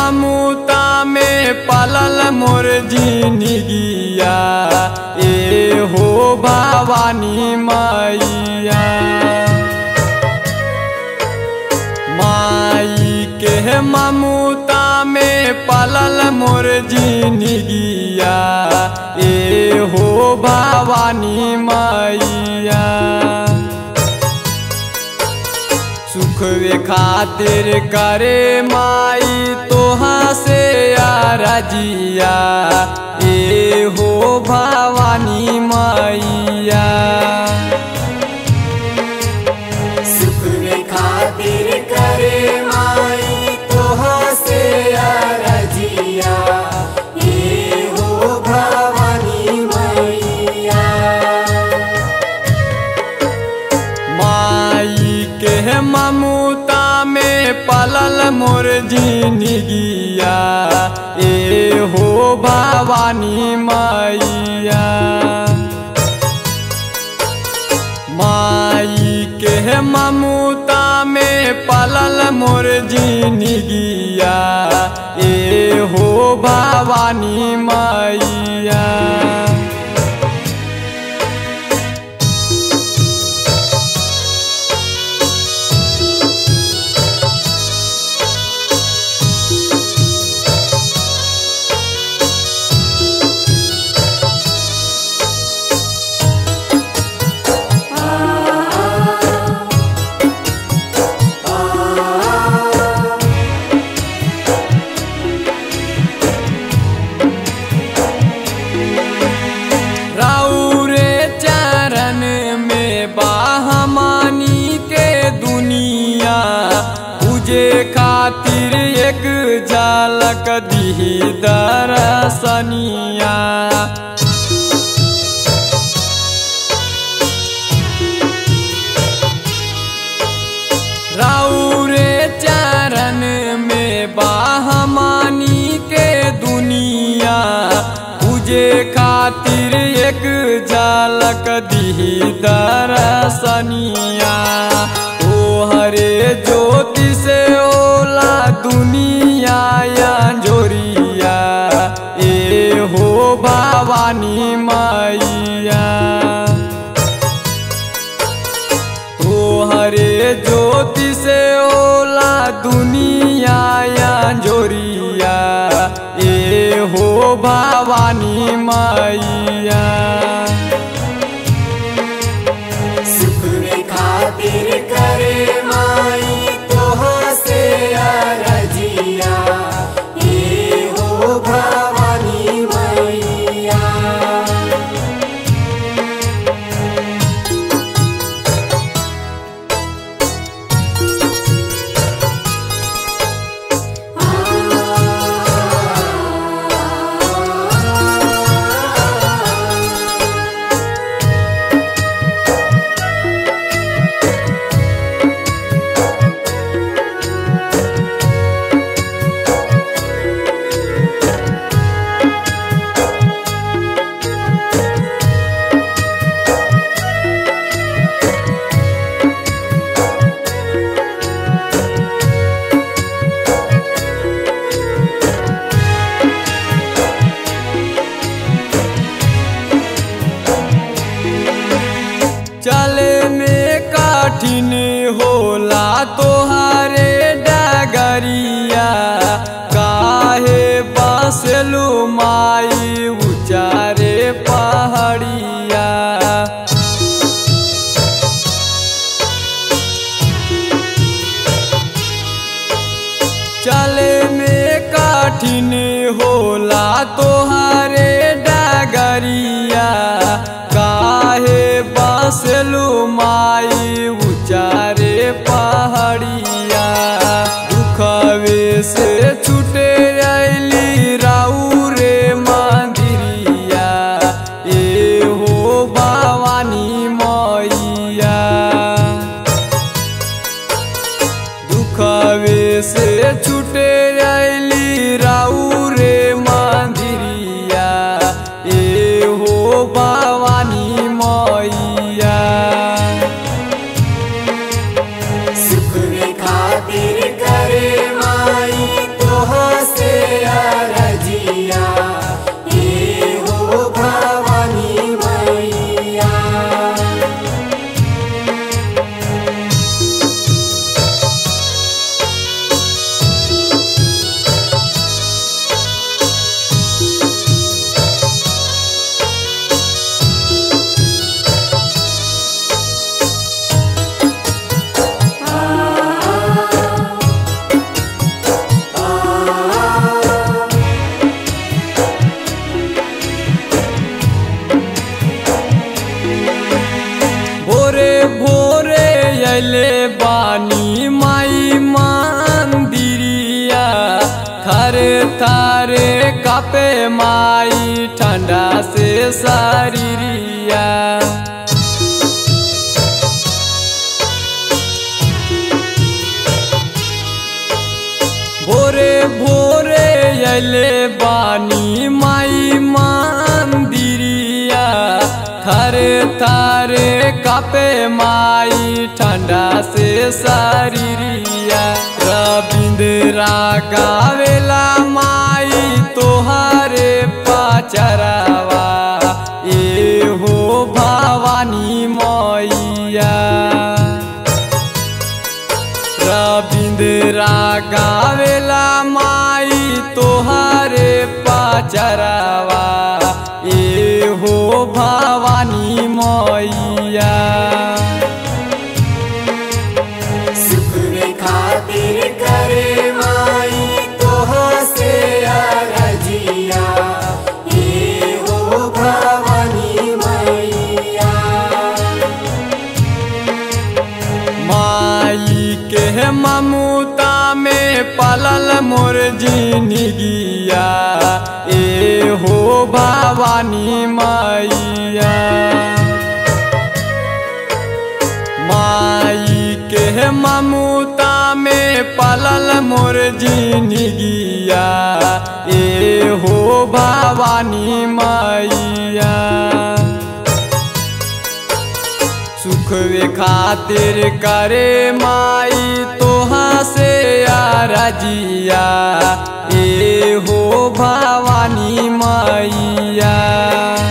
ममता में पलल मोर जिनगिया, ए हो भवानी मैया। माई के ममता में पलल मोर जिनगिया, ए हो भवानी मैया। सुख वे खातिर करे माई तोहा से आरजिया, ए हो भवानी मैया। सुख वे खातिर करे माई तोहा से आरजिया, ए हो भवानी मैया। माई के ममता में पलल मोर जिनगिया, ए हो भवानी मैया। माई के ममता में पलल मोर जिनगिया, ए हो भवानी मैया। खातिर एक झलक दी दर्शनिया, राउरे चरण में बाहमानी के दुनिया। पूजे खातिर एक झलक दी दर्शनिया। हरे ज्योति से ओला दुनिया जोरिया, ए हो भवानी मैया। तो हरे ज्योति से ओला दुनिया जोरिया, ए हो भवानी मैया। सुख वे खातिर करे माई तोहा से आरजिया, ए हो भवानी मैया। चले में कठिन होला तोहारे डगरिया, काहे बसलू माई उचारे पहाड़िया। चले में कठिन होला तोहारे डगरिया, काहे बसलू माई उचारे पहाड़िया। दुखवे से छूटे अली राउरे मंदिरिया, ए हो भवानी मैया। दुखवे से छूटे अली राउरे मंदिरिया, ए हो भवानी मैया। सुख वे खातिर करे माई तोहा से कापे माई ठंडा से शरीरिया। भोरे भोरे अले बानी माई मंदिरिया, थारे थारे कापे माई ठंडा से शरीरिया। रविंद्रा गावेला माई तोहारे पाचरावा, ए हो भवानी मैया। रविंद्रा गावेला माई तोहारे पाचरावा, ए हो भवानी मैया। सुख रे खातिर करे माई तोहा से अरजिया, ए हो भवानी मैया। माई के ममता में पलल मोर जिंदगिया, ए हो भवानी मैया। माई के ममता में पलल मोर जिंदगिया, ए हो भवानी मैया। सुख वे खातिर करे माई तोहा से अरजिया, ए हो भवानी मैया।